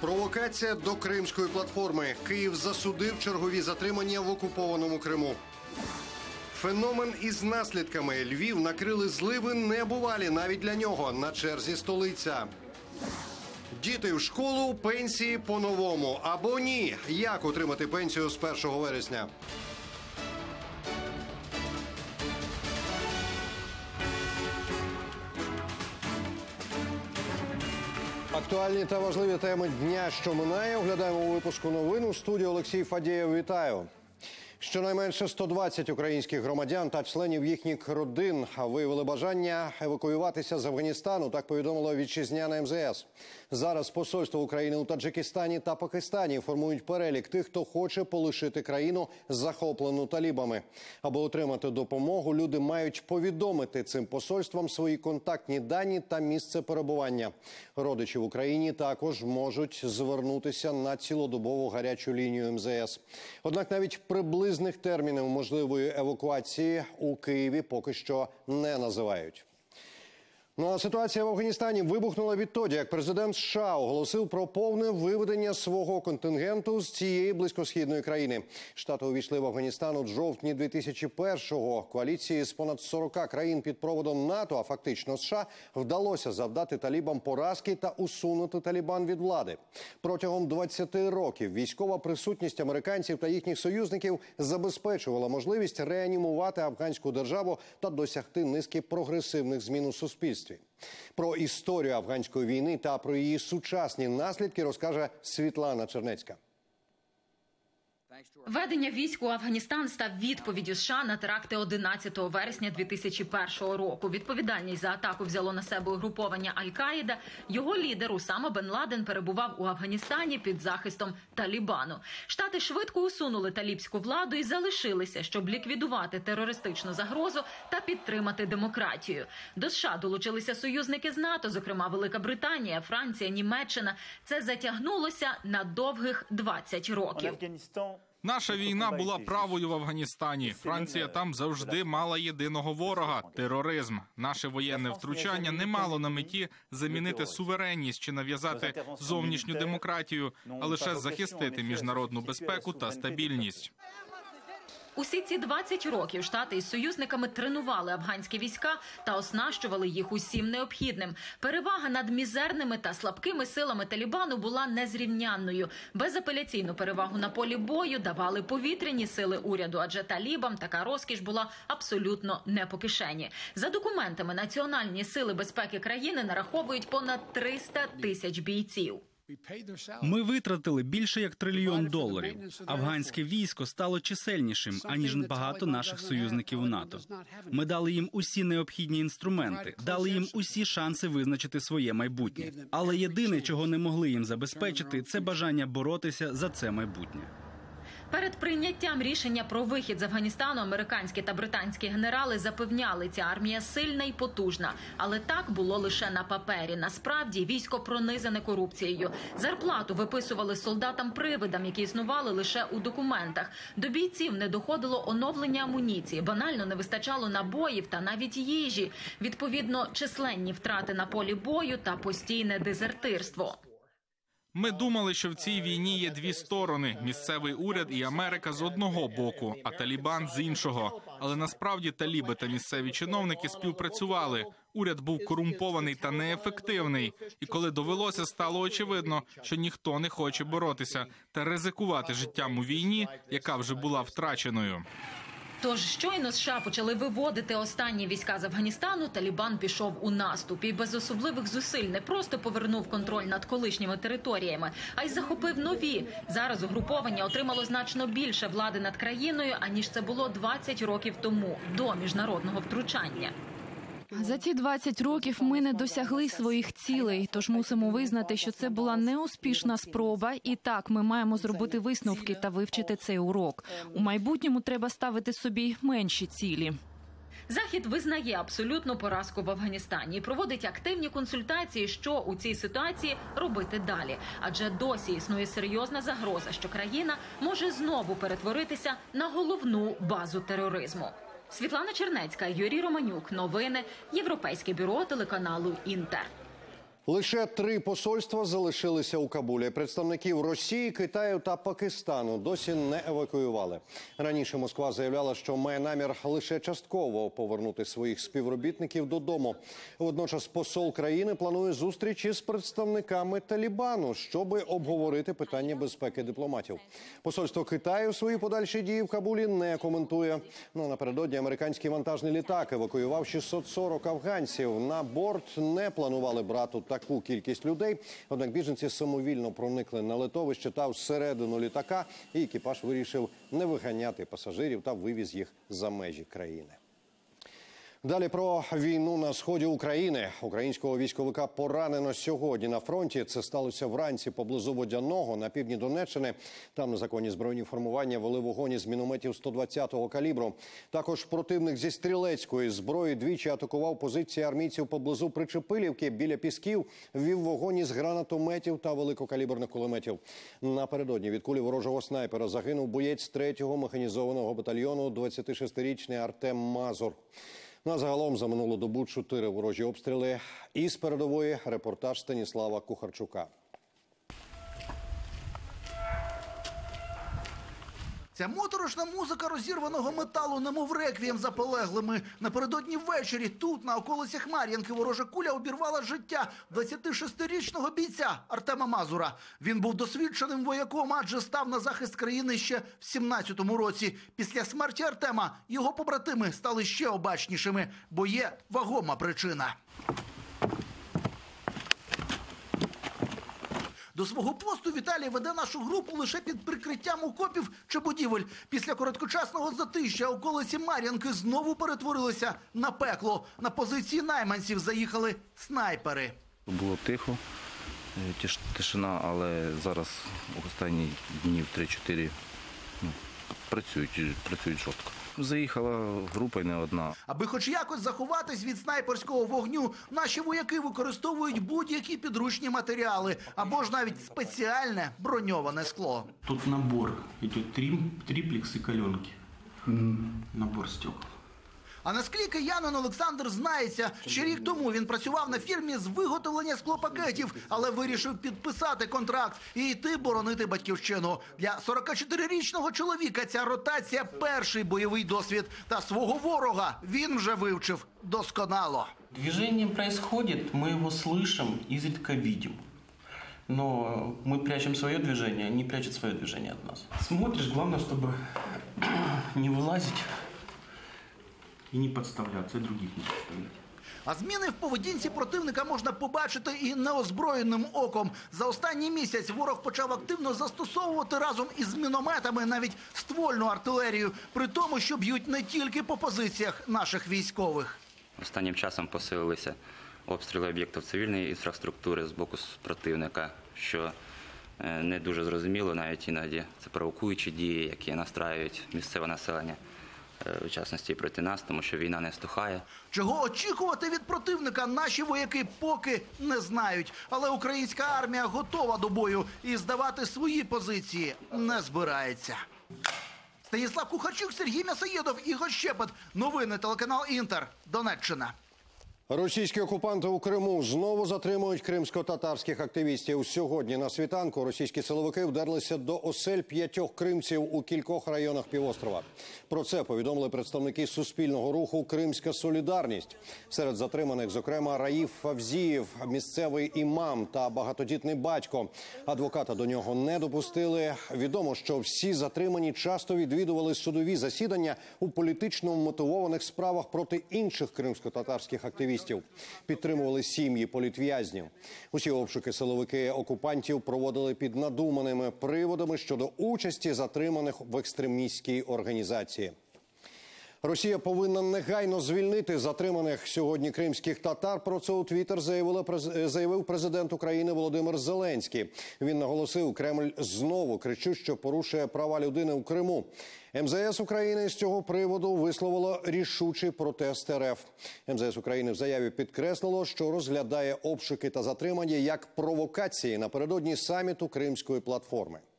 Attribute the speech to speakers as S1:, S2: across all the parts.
S1: Провокація до Кримської платформи. Київ засудив чергові затримання в окупованому Криму. Феномен із наслідками. Львів накрили зливи небувалі навіть для нього. На черзі столиця. Діти в школу, пенсії по-новому. Або ні. Як отримати пенсію з 1 вересня? Актуальні та важливі теми дня, що минає, оглядаємо у випуску новин. У студії Олексій Фадєєв. Вітаю. Щонайменше 120 українських громадян та членів їхніх родин виявили бажання евакуюватися з Афганістану, так повідомило вітчизняне МЗС. Зараз посольство України у Таджикистані та Пакистані формують перелік тих, хто хоче полишити країну, захоплену талібами. Аби отримати допомогу, люди мають повідомити цим посольствам свої контактні дані та місце перебування. Родичі в Україні також можуть звернутися на цілодобову гарячу лінію МЗС. Однак навіть приблизних термінів можливої евакуації у Києві поки що не називають. Ну а ситуація в Афганістані вибухнула відтоді, як президент США оголосив про повне виведення свого контингенту з цієї близькосхідної країни. Штати увійшли в Афганістан у жовтні 2001-го. Коаліції з понад 40 країн під проводом НАТО, а фактично США, вдалося завдати талібам поразки та усунути талібан від влади. Протягом 20 років військова присутність американців та їхніх союзників забезпечувала можливість реанімувати афганську державу та досягти низки прогресивних змін у суспільстві. Про історію афганської війни та про її сучасні наслідки розкаже Світлана Чернецька.
S2: Введення військ у Афганістан став відповіддю США на теракти 11 вересня 2001 року. Відповідальність за атаку взяло на себе угруповання Аль-Каїда. Його лідер Усама бен Ладен перебував у Афганістані під захистом Талібану. Штати швидко усунули талібську владу і залишилися, щоб ліквідувати терористичну загрозу та підтримати демократію. До США долучилися союзники з НАТО, зокрема Велика Британія, Франція, Німеччина. Це затягнулося на довгих 20 років.
S3: Наша війна була правою в Афганістані. Франція там завжди мала єдиного ворога – тероризм. Наше воєнне втручання не мало на меті замінити суверенність чи нав'язати зовнішню демократію, а лише захистити міжнародну безпеку та стабільність.
S2: Усі ці 20 років Штати із союзниками тренували афганські війська та оснащували їх усім необхідним. Перевага над мізерними та слабкими силами Талібану була незрівнянною. Безапеляційну перевагу на полі бою давали повітряні сили уряду, адже талібам така розкіш була абсолютно не по кишені. За документами, Національні сили безпеки країни нараховують понад 300 тисяч бійців.
S4: Ми витратили більше як $1 трильйон. Афганське військо стало чисельнішим, аніж багато наших союзників у НАТО. Ми дали їм усі необхідні інструменти, дали їм усі шанси визначити своє майбутнє. Але єдине, чого не могли їм забезпечити, це бажання боротися за це майбутнє.
S2: Перед прийняттям рішення про вихід з Афганістану американські та британські генерали запевняли, ця армія сильна і потужна. Але так було лише на папері. Насправді військо пронизане корупцією. Зарплату виписували солдатам-привидам, які існували лише у документах. До бійців не доходило оновлення амуніції, банально не вистачало набоїв та навіть їжі. Відповідно, численні втрати на полі бою та постійне дезертирство.
S3: Ми думали, що в цій війні є дві сторони – місцевий уряд і Америка з одного боку, а Талібан з іншого. Але насправді таліби та місцеві чиновники співпрацювали. Уряд був корумпований та неефективний. І коли довелося, стало очевидно, що ніхто не хоче боротися та ризикувати життям у війні, яка вже була втраченою.
S2: Тож щойно США почали виводити останні війська з Афганістану, Талібан пішов у наступ і без особливих зусиль не просто повернув контроль над колишніми територіями, а й захопив нові. Зараз угруповання отримало значно більше влади над країною, аніж це було 20 років тому, до міжнародного втручання.
S5: За ці 20 років ми не досягли своїх цілей, тож мусимо визнати, що це була неуспішна спроба, і так, ми маємо зробити висновки та вивчити цей урок. У майбутньому треба ставити собі менші цілі.
S2: Захід визнає абсолютну поразку в Афганістані і проводить активні консультації, що у цій ситуації робити далі. Адже досі існує серйозна загроза, що країна може знову перетворитися на головну базу тероризму. Світлана Чернецька, Юрій Романюк. Новини. Європейське бюро телеканалу «Інтер».
S1: Лише 3 посольства залишилися у Кабулі. Представників Росії, Китаю та Пакистану досі не евакуювали. Раніше Москва заявляла, що має намір лише частково повернути своїх співробітників додому. Водночас посол країни планує зустріч із представниками Талібану, щоб обговорити питання безпеки дипломатів. Посольство Китаю свої подальші дії в Кабулі не коментує. Напередодні американський вантажний літак евакуював 640 афганців. На борт не планували брати таку кількість людей. Однак біженці самовільно проникли на литовище та всередину літака, і екіпаж вирішив не виганяти пасажирів та вивіз їх за межі країни. Далі про війну на сході України. Українського військовика поранено сьогодні на фронті. Це сталося вранці поблизу Водяного на півдні Донеччини. Там незаконні збройні формування вели вогонь із мінометів 120-го калібру. Також противник зі стрілецької зброї двічі атакував позиції армійців поблизу Причепилівки. Біля Пісків вів вогонь із гранатометів та великокаліберних кулеметів. Напередодні від кулі ворожого снайпера загинув боєць 3-го механізованого батальйону 26-річний Артем Мазур. Загалом за минулу добу 4 ворожі обстріли. Із передової репортаж Станіслава Кухарчука.
S6: Ця моторошна музика розірваного металу, немов реквієм за полеглими. Напередодні ввечері тут, на околицях Мар'їнки, ворожа куля обірвала життя 26-річного бійця Артема Мазура. Він був досвідченим вояком, адже став на захист країни ще в 17-му році. Після смерті Артема його побратими стали ще обачнішими, бо є вагома причина. До свого посту Віталій веде нашу групу лише під прикриттям окопів чи будівель. Після короткочасного затища околиці Мар'їнки знову перетворилися на пекло. На позиції найманців заїхали снайпери.
S7: Було тихо, тишина, але зараз останні днів 3-4 працюють жорстко. Заїхала група й не одна.
S6: Аби хоч якось заховатись від снайперського вогню, наші вояки використовують будь-які підручні матеріали або ж навіть спеціальне броньоване скло.
S8: Тут набор, йде триплекс і кальонки. Набор стекол.
S6: А на склі киянин Олександр знається. Ще рік тому він працював на фірмі з виготовлення склопакетів, але вирішив підписати контракт і йти боронити батьківщину. Для 44-річного чоловіка ця ротація – перший бойовий досвід. Та свого ворога він вже вивчив досконало.
S8: Движение происходит, мы его слышим, изредка видим. Но мы прячем свое движение, они прячут свое движение от нас. Смотришь, главное, чтобы не вылазить і не підставлятися, других не підставляти.
S6: А зміни в поведінці противника можна побачити і неозброєним оком. За останній місяць ворог почав активно застосовувати разом із мінометами навіть ствольну артилерію, при тому, що б'ють не тільки по позиціях наших військових.
S9: Останнім часом посилилися обстріли об'єктів цивільної інфраструктури з боку противника, що не дуже зрозуміло навіть іноді. Це провокуючі дії, які настраюють місцеве населення, в частності проти нас, тому що війна не стухає.
S6: Чого очікувати від противника наші вояки поки не знають. Але українська армія готова до бою і здавати свої позиції не збирається. Станіслав Кухарчук, Сергій Мясоєдов, Ігор Щепет. Новини телеканал «Інтер». Донеччина.
S1: Російські окупанти у Криму знову затримують кримсько-татарських активістів. Сьогодні на світанку російські силовики вдерлися до осель 5 кримців у кількох районах півострова. Про це повідомили представники суспільного руху «Кримська солідарність». Серед затриманих, зокрема, Раїф Фавзієв, місцевий імам та багатодітний батько. Адвоката до нього не допустили. Відомо, що всі затримані часто відвідували судові засідання у політично мотивованих справах проти інших кримсько-татарських активістів. Підтримували сім'ї політв'язнів. Усі обшуки силовики окупантів проводили під надуманими приводами щодо участі затриманих в екстремістській організації. Росія повинна негайно звільнити затриманих сьогодні кримських татар. Про це у Твіттер заявив президент України Володимир Зеленський. Він наголосив, Кремль знову кричущо порушує права людини у Криму. МЗС України з цього приводу висловило рішучий протест РФ. МЗС України в заяві підкреслило, що розглядає обшуки та затримання як провокації напередодні саміту Кримської платформи.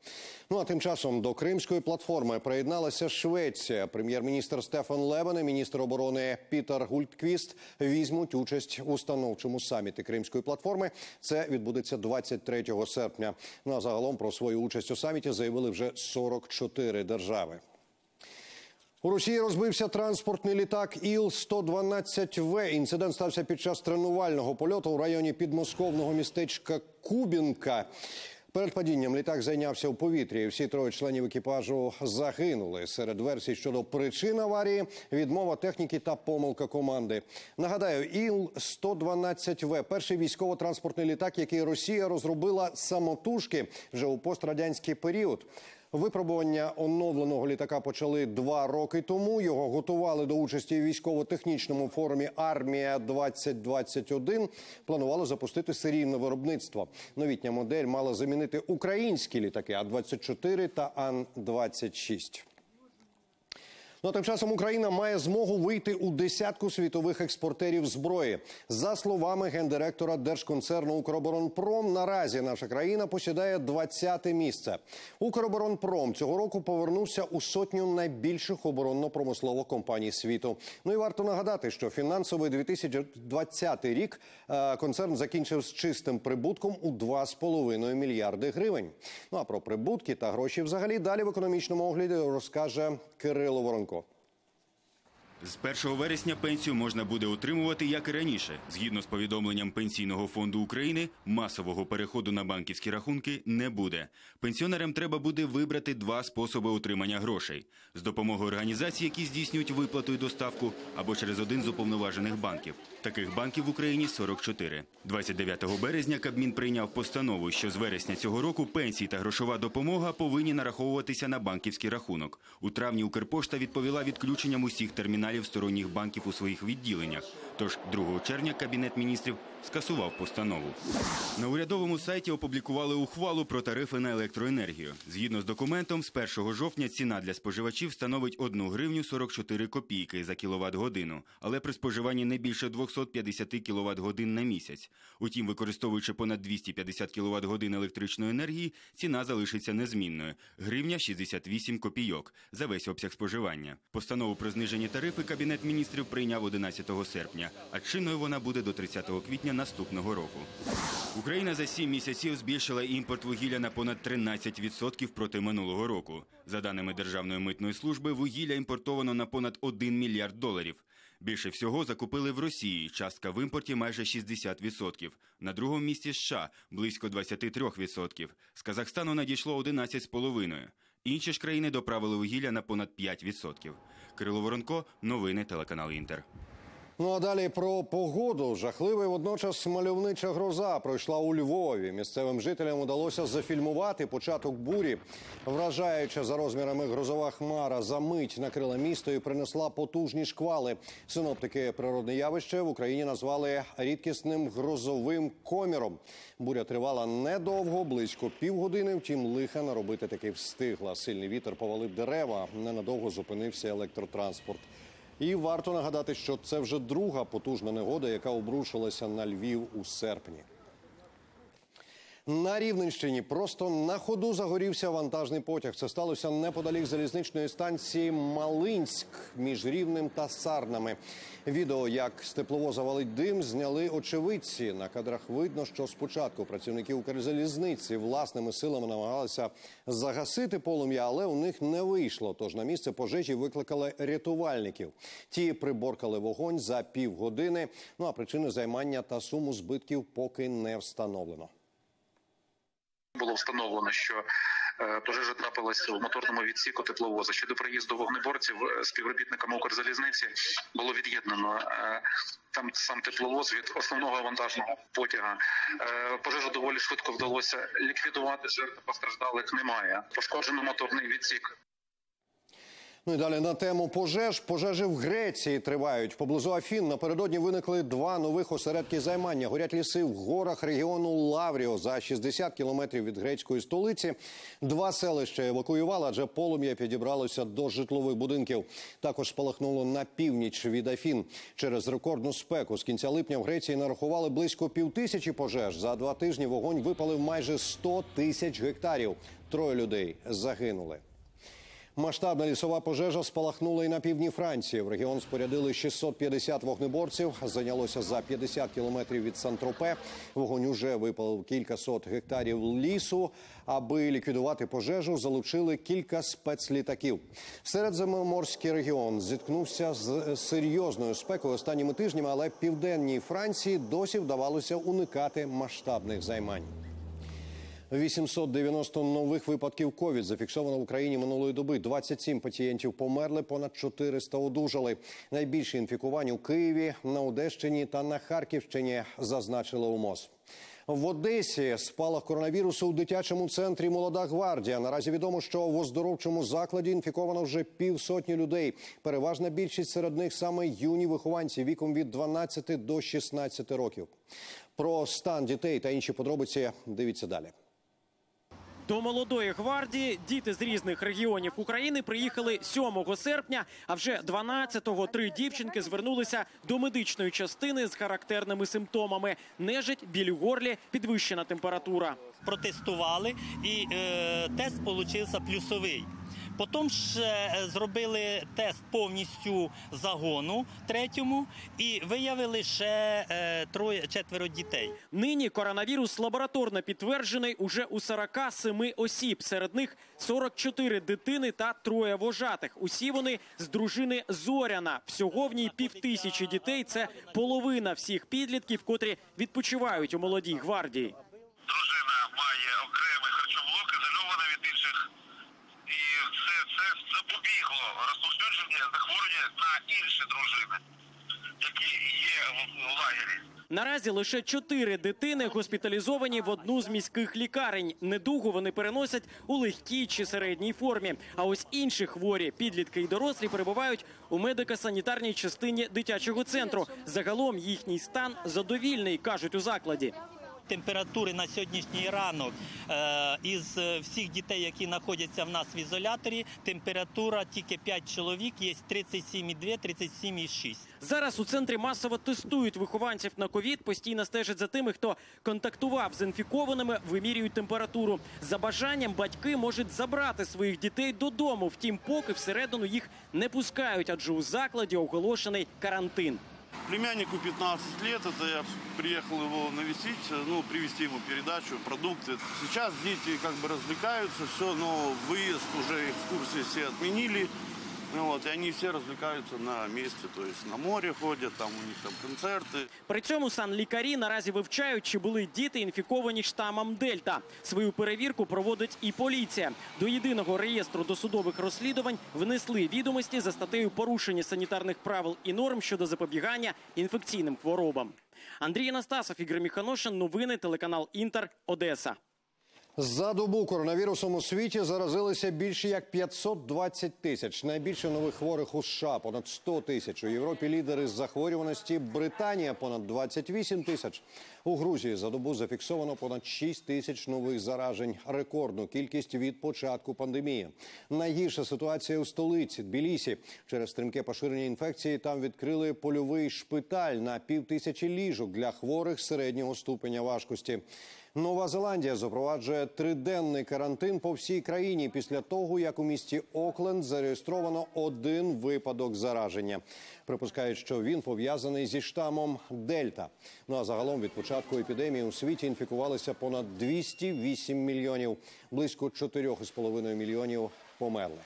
S1: Ну а тим часом до Кримської платформи приєдналася Швеція. Прем'єр-міністр Стефан Левен і міністр оборони Пітер Гультквіст візьмуть участь у установчому саміті Кримської платформи. Це відбудеться 23 серпня. Ну а загалом про свою участь у саміті заявили вже 44 держави. У Росії розбився транспортний літак Іл-112В. Інцидент стався під час тренувального польоту у районі підмосковного містечка Кубінка. Перед падінням літак зайнявся у повітрі, і всі троє членів екіпажу загинули. Серед версій щодо причин аварії – відмова техніки та помилка команди. Нагадаю, Іл-112В – перший військово-транспортний літак, який Росія розробила самотужки вже у пострадянський період. Випробування оновленого літака почали 2 роки тому. Його готували до участі у військово-технічному форумі «Армія-2021». Планували запустити серійне виробництво. Новітня модель мала замінити українські літаки А-24 та Ан-26. Ну, тим часом Україна має змогу вийти у десятку світових експортерів зброї. За словами гендиректора держконцерну «Укроборонпром», наразі наша країна посідає 20-те місце. «Укроборонпром» цього року повернувся у сотню найбільших оборонно-промислових компаній світу. Ну і варто нагадати, що фінансовий 2020 рік концерн закінчив з чистим прибутком у 2,5 мільярди гривень. Ну а про прибутки та гроші взагалі далі в економічному огляді розкаже Кирило Воронко.
S10: З 1 вересня пенсію можна буде отримувати, як і раніше. Згідно з повідомленням Пенсійного фонду України, масового переходу на банківські рахунки не буде. Пенсіонерам треба буде вибрати 2 способи отримання грошей. З допомогою організацій, які здійснюють виплату і доставку, або через один з уповноважених банків. Таких банків в Україні 44. 29 березня Кабмін прийняв постанову, що з вересня цього року пенсії та грошова допомога повинні нараховуватися на банківський рахунок. У травні Укрпошта відповіла відключенням усіх терміналів сторонніх банків у своїх відділеннях. Тож 2 червня Кабінет міністрів скасував постанову. На урядовому сайті опублікували ухвалу про тарифи на електроенергію. Згідно з документом, з 1 жовтня ціна для споживачів становить 1 гривню 44 копійки за кіловат-годину, але при споживанні не більше 250 кіловат-годин на місяць. Утім, використовуючи понад 250 кіловат-годин електричної енергії, ціна залишиться незмінною – гривня 68 копійок за весь обсяг споживання. Постанову про знижені тарифи Кабінет міністрів прийняв 11 серпня, а чинною вона буде до 30 квітня наступного року. Україна за 7 місяців збільшила імпорт вугілля на понад 13% проти минулого року. За даними Державної митної служби, вугілля імпортовано на понад 1 мільярд доларів. Більше всього закупили в Росії, частка в імпорті майже 60%. На другому місці США – близько 23%. З Казахстану надійшло 11,5%. Інші ж країни доправили вугілля на понад 5%. Кирило Воронко, новини, телеканал «Інтер».
S1: Ну а далі про погоду. Жахлива і водночас мальовнича гроза пройшла у Львові. Місцевим жителям удалося зафільмувати початок бурі. Вражаюча за розмірами грозова хмара за мить накрила місто і принесла потужні шквали. Синоптики природне явище в Україні назвали рідкісним грозовим коміром. Буря тривала недовго, близько півгодини, втім лиха наробити таки встигла. Сильний вітер повалив дерева, ненадовго зупинився електротранспорт. І варто нагадати, що це вже друга потужна негода, яка обрушилася на Львів у серпні. На Рівненщині просто на ходу загорівся вантажний потяг. Це сталося неподалік залізничної станції Малинськ між Рівнем та Сарнами. Відео, як з тепловоза валить дим, зняли очевидці. На кадрах видно, що спочатку працівники Укрзалізниці власними силами намагалися загасити полум'я, але у них не вийшло. Тож на місце пожежі викликали рятувальників. Ті приборкали вогонь за півгодини. Ну а причини займання та суму збитків поки не встановлено.
S11: Було встановлено, що пожежа трапилася в моторному відсіку тепловоза. Щодо приїзду вогнеборців, співробітниками Укрзалізниці було від'єднано там сам тепловоз від основного вантажного потяга. Пожежу доволі швидко вдалося ліквідувати, жертв постраждалих немає. Пошкоджено моторний відсік.
S1: Ну і далі на тему пожеж. Пожежі в Греції тривають. Поблизу Афін напередодні виникли два нових осередки займання. Горять ліси в горах регіону Лавріо за 60 кілометрів від грецької столиці. Два селища евакуювали, адже полум'я підібралося до житлових будинків. Також спалахнуло на північ від Афін. Через рекордну спеку з кінця липня в Греції нарахували близько 5000 пожеж. За 2 тижні вогонь випалив майже 100 тисяч гектарів. 3 людей загинули. Масштабна лісова пожежа спалахнула і на півдні Франції. В регіон спорядили 650 вогнеборців. Зайнялося за 50 кілометрів від Сан-Тропе. Вогонь уже випалив кількасот гектарів лісу. Аби ліквідувати пожежу, залучили кілька спецлітаків. Середземноморський регіон зіткнувся з серйозною спекою останніми тижнями, але південній Франції досі вдавалося уникати масштабних займань. 890 нових випадків ковід зафіксовано в Україні минулої доби. 27 пацієнтів померли, понад 400 одужали. Найбільше інфікувань у Києві, на Одещині та на Харківщині, зазначили у МОЗ. В Одесі спалах коронавірусу у дитячому центрі «Молода гвардія». Наразі відомо, що в оздоровчому закладі інфіковано вже 500 людей. Переважна більшість серед них саме юні вихованці віком від 12 до 16 років. Про стан дітей та інші подробиці дивіться далі.
S12: До «Молодої гвардії» діти з різних регіонів України приїхали 7 серпня, а вже 12-го 3 дівчинки звернулися до медичної частини з характерними симптомами – нежить, біль у горлі, підвищена температура.
S13: Протестували і тест получився плюсовий. Потім ще зробили тест повністю загону 3-му і виявили ще 4 дітей.
S12: Нині коронавірус лабораторно підтверджений уже у 47 осіб. Серед них 44 дитини та 3 вожатих. Усі вони з дружини Зоряна. Всього в ній 5000 дітей. Це половина всіх підлітків, котрі відпочивають у «Молодій гвардії».
S14: Дружина має окремий харчоблок, ізольований від інших. І це запобігло розповсюдженню захворювання на інші дружини, які є в лагері.
S12: Наразі лише 4 дитини госпіталізовані в одну з міських лікарень. Недугу вони переносять у легкій чи середній формі. А ось інші хворі, підлітки і дорослі, перебувають у медико-санітарній частині дитячого центру. Загалом їхній стан задовільний, кажуть у закладі.
S13: Температури на сьогоднішній ранок із всіх дітей, які знаходяться в нас в ізоляторі, температура тільки 5 чоловік, є 37,2, 37,6.
S12: Зараз у центрі масово тестують вихованців на ковід, постійно стежать за тими, хто контактував з інфікованими, вимірюють температуру. За бажанням батьки можуть забрати своїх дітей додому, втім поки всередину їх не пускають, адже у закладі оголошений карантин.
S15: Племяннику 15 лет, это я приехал его навестить, привезти ему передачу, продукты. Сейчас дети как бы развлекаются, все, но выезд уже, экскурсии все отменили. И они все развлекаются на месте, то есть на море ходят, там у них там концерти.
S12: При цьому санлікарі наразі вивчають, чи були діти інфіковані штамом Дельта. Свою перевірку проводить і поліція. До єдиного реєстру досудових розслідувань внесли відомості за статтею порушення санітарних правил і норм щодо запобігання інфекційним хворобам. Андрій Анастасов, Ігор Міханошин, новини, телеканал «Інтер», Одеса.
S1: За добу коронавірусом у світі заразилися більше як 520 тисяч. Найбільше нових хворих у США – понад 100 тисяч. У Європі лідери з захворюваності – Британія – понад 28 тисяч. У Грузії за добу зафіксовано понад 6 тисяч нових заражень. Рекордну кількість від початку пандемії. Найгірша ситуація у столиці – Тбілісі. Через стрімке поширення інфекції там відкрили польовий шпиталь на 5000 ліжок для хворих середнього ступеня важкості. Нова Зеландія запроваджує 3-денний карантин по всій країні після того, як у місті Окленд зареєстровано 1 випадок зараження. Припускають, що він пов'язаний зі штамом Дельта. А загалом від початку епідемії у світі інфікувалися понад 208 мільйонів. Близько 4,5 мільйонів померли.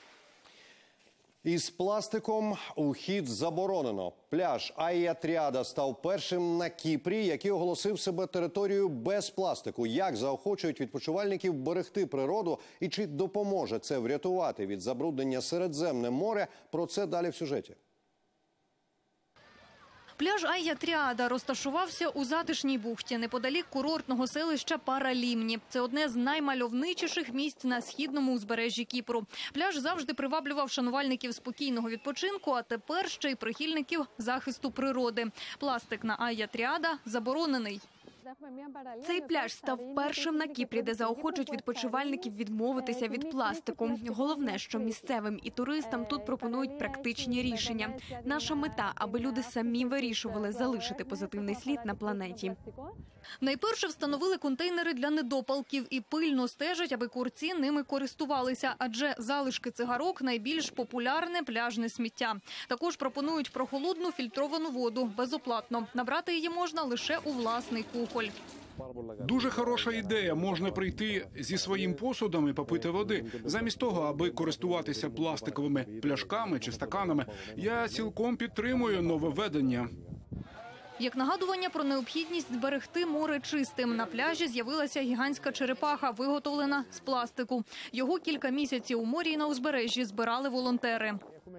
S1: Із пластиком у хід заборонено. Пляж Айя-Тріада став першим на Кіпрі, який оголосив себе територією без пластику. Як заохочують відпочивальників берегти природу і чи допоможе це врятувати від забруднення Середземне море? Про це далі в сюжеті.
S16: Пляж Айя-Тріада розташувався у затишній бухті неподалік курортного селища Паралімні. Це одне з наймальовничіших місць на східному узбережжі Кіпру. Пляж завжди приваблював шанувальників спокійного відпочинку, а тепер ще й прихильників захисту природи. Пластик на Айя-Тріада заборонений.
S17: Цей пляж став першим на Кіпрі, де заохочують відпочивальників відмовитися від пластику. Головне, що місцевим і туристам тут пропонують практичні рішення. Наша мета – аби люди самі вирішували залишити позитивний слід на планеті.
S16: Найперше встановили контейнери для недопалків і пильно стежать, аби курці ними користувалися, адже залишки цигарок – найбільш популярне пляжне сміття. Також пропонують прохолодну фільтровану воду безоплатно. Набрати її можна лише у власний кухоль.
S18: Дуже хороша ідея. Можна прийти зі своїм посудом і попити води. Замість того, аби користуватися пластиковими пляшками чи стаканами, я цілком підтримую нововведення.
S16: Як нагадування про необхідність зберегти море чистим, на пляжі з'явилася гігантська черепаха, виготовлена з пластику. Його кілька місяців у морі і на узбережжі збирали волонтери.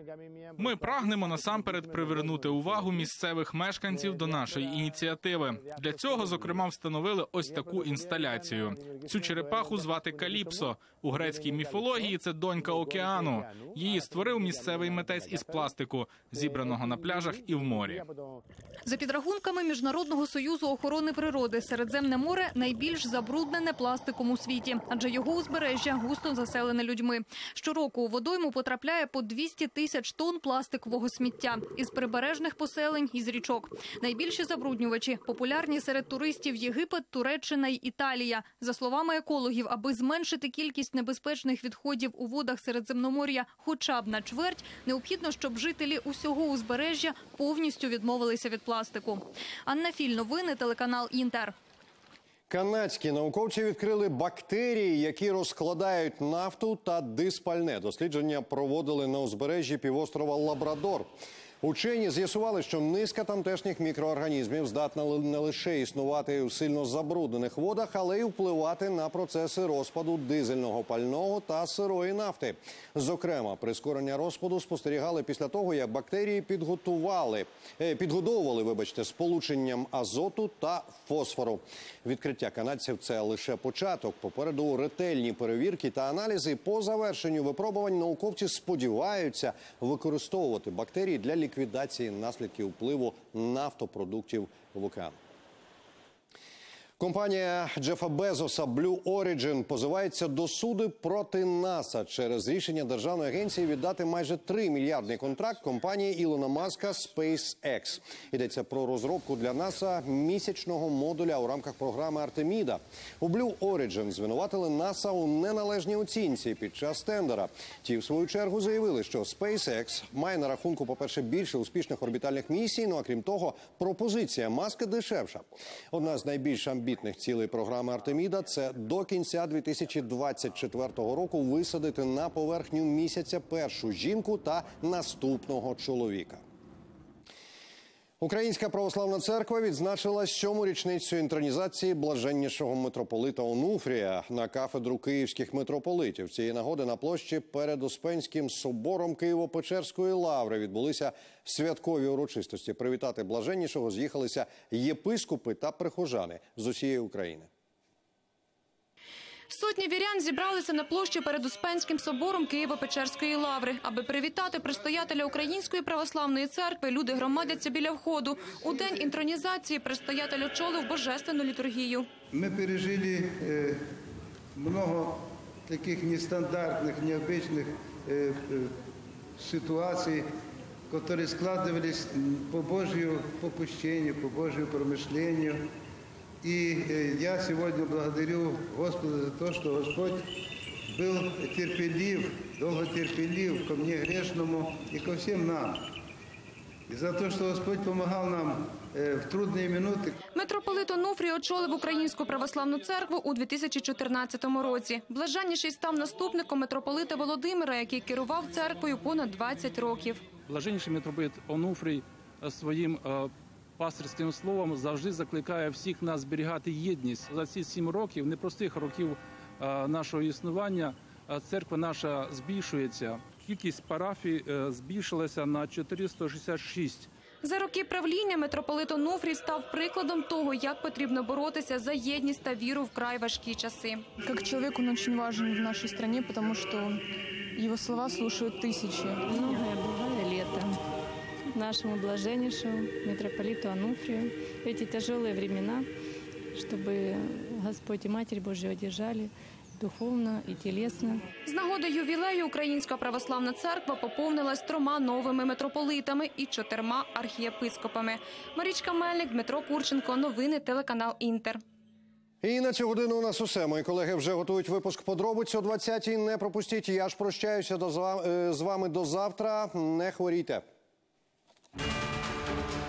S3: Ми прагнемо насамперед привернути увагу місцевих мешканців до нашої ініціативи. Для цього, зокрема, встановили ось таку інсталяцію. Цю черепаху звати Каліпсо. У грецькій міфології це донька океану. Її створив місцевий митець із пластику, зібраного на пляжах і в морі.
S16: За підрахунками Міжнародного союзу охорони природи, Середземне море – найбільш забруднене пластиком у світі, адже його узбережжя густо заселене людьми. Щороку у водойму потрапляє по 200 тисяч тонн пластикового сміття із прибережних поселень, із річок. Найбільші забруднювачі – популярні серед туристів Єгипет, Туреччина й Італія. За словами екологів, аби зменшити кількість небезпечних відходів у водах Середземномор'я хоча б на чверть, необхідно, щоб жителі усього узбережжя повністю відмовилися від пластику. Анна Філь, новини, телеканал «Інтер».
S1: Канадські науковці відкрили бактерії, які розкладають нафту та диспальне. Дослідження проводили на узбережжі півострова Лабрадор. Учені з'ясували, що низка тамтешніх мікроорганізмів здатна не лише існувати у сильно забруднених водах, але й впливати на процеси розпаду дизельного пального та сирої нафти. Зокрема, прискорення розпаду спостерігали після того, як бактерії підгодовували сполученням азоту та фосфору. Відкриття канадців – це лише початок. Попереду ретельні перевірки та аналізи. По завершенню випробувань науковці сподіваються використовувати бактерії для ліквідації наслідків впливу нафтопродуктів в океан. Компанія Джефа Безоса Blue Origin позивається до суду проти НАСА через рішення державної агенції віддати майже 3-мільярдний контракт компанії Ілона Маска SpaceX. Йдеться про розробку для НАСА місячного модуля у рамках програми Артеміда. У Blue Origin звинуватили НАСА у неналежній оцінці під час тендера. Ті, в свою чергу, заявили, що SpaceX має на рахунку, по-перше, більше успішних орбітальних місій, а крім того, пропозиція Маска дешевша. Одна з найбільш амбітних цілей програми Артеміда – це до кінця 2024 року висадити на поверхню місяця першу жінку та наступного чоловіка. Українська православна церква відзначила 7-му річницю інтронізації блаженнішого митрополита Онуфрія на кафедру київських митрополитів. Цієї нагоди на площі перед Успенським собором Києво-Печерської лаври відбулися святкові урочистості. Привітати блаженнішого з'їхалися єпископи та прихожани з усієї України.
S17: Сотні вірян зібралися на площі перед Успенським собором Києво-Печерської лаври. Аби привітати предстоятеля Української православної церкви, люди громадяться біля входу. У день інтронізації предстоятель очолив божественну літургію.
S19: Ми пережили много таких нестандартних, необычных ситуаций, которые складывались по Божьему попущению, по Божьему промышлению. И я сегодня благодарю Господа за то, что Господь был терпелив, долготерпелив ко мне грешному и ко всем нам. И за то, что Господь помогал нам в трудні минути.
S17: Митрополит Онуфрій очолив Українську православну церкву у 2014 році. Блаженніший став наступником митрополита Володимира, який керував церквою понад 20 років.
S20: Блаженніший митрополит Онуфрій своїм пастирським словом завжди закликає всіх нас зберігати єдність. За ці 7 років, непростих років нашого існування, церква наша збільшується. Кількість парафій збільшилася на 466.
S21: За роки правління митрополит Онуфрій став прикладом того, як потрібно боротися за єдність та віру в край важкі часи.
S22: Как человек он очень важен в нашей стране, потому что его слова слушают тысячи.
S23: Многое бывало лето. Нашему блаженнейшему митрополиту Онуфрию в эти тяжелые времена, чтобы Господь и Матерь Божия одержали духовно і тілесно.
S21: З нагоди ювілею Українська православна церква поповнилась 3 новими митрополитами і 4 архієпископами. Марічка Мельник, Дмитро Курченко. Новини телеканал Інтер.
S1: І на цю годину у нас усе. Мої колеги вже готують випуск подробиць о 20-й. Не пропустіть. Я ж прощаюся з вами до завтра. Не хворійте.